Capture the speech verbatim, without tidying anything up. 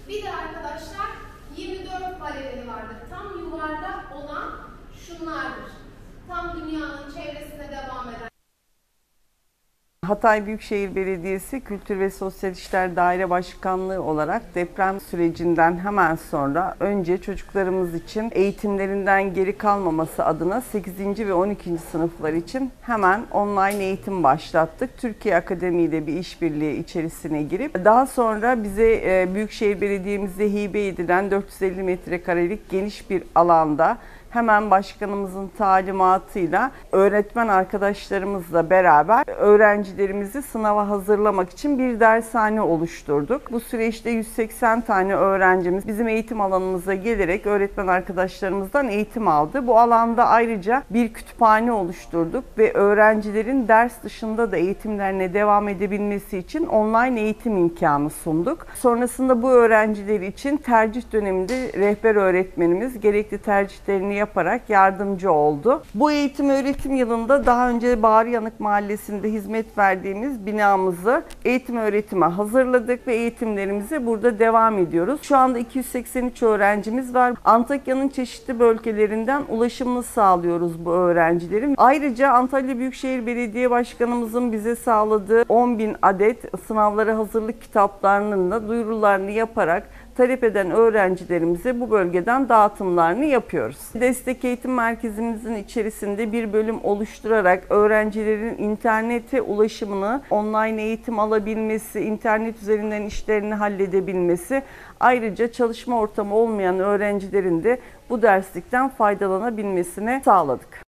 Bir de arkadaşlar yirmi dört paraleli vardır. Tam yuvarlak olan şunlardır. Tam dünyanın çevresine devam eden. Hatay Büyükşehir Belediyesi Kültür ve Sosyal İşler Daire Başkanlığı olarak deprem sürecinden hemen sonra önce çocuklarımız için eğitimlerinden geri kalmaması adına sekizinci ve on ikinci sınıflar için hemen online eğitim başlattık. Türkiye Akademi ile bir işbirliği içerisine girip daha sonra bize Büyükşehir Belediye'mizde hibe edilen dört yüz elli metrekarelik geniş bir alanda hemen başkanımızın talimatıyla öğretmen arkadaşlarımızla beraber öğrencilerimizi sınava hazırlamak için bir dershane oluşturduk. Bu süreçte yüz seksen tane öğrencimiz bizim eğitim alanımıza gelerek öğretmen arkadaşlarımızdan eğitim aldı. Bu alanda ayrıca bir kütüphane oluşturduk ve öğrencilerin ders dışında da eğitimlerine devam edebilmesi için online eğitim imkanı sunduk. Sonrasında bu öğrenciler için tercih döneminde rehber öğretmenimiz gerekli tercihlerini yaparak yardımcı oldu. Bu eğitim öğretim yılında daha önce Bağrıyanık Mahallesi'nde hizmet verdiğimiz binamızı eğitim öğretime hazırladık ve eğitimlerimize burada devam ediyoruz. Şu anda iki yüz seksen üç öğrencimiz var. Antakya'nın çeşitli bölgelerinden ulaşımını sağlıyoruz bu öğrencilerin. Ayrıca Antalya Büyükşehir Belediye Başkanımızın bize sağladığı on bin adet sınavlara hazırlık kitaplarının da duyurularını yaparak talep eden öğrencilerimize bu bölgeden dağıtımlarını yapıyoruz. Destek Eğitim Merkezimizin içerisinde bir bölüm oluşturarak öğrencilerin internete ulaşımını, online eğitim alabilmesi, internet üzerinden işlerini halledebilmesi, ayrıca çalışma ortamı olmayan öğrencilerin de bu derslikten faydalanabilmesini sağladık.